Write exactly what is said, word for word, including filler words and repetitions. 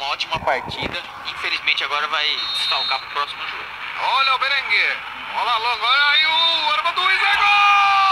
ótima partida. Infelizmente agora vai desfalcar pro próximo jogo. Olha o Berenguer. Olha lá, olha aí o Armando Luiz, é gol!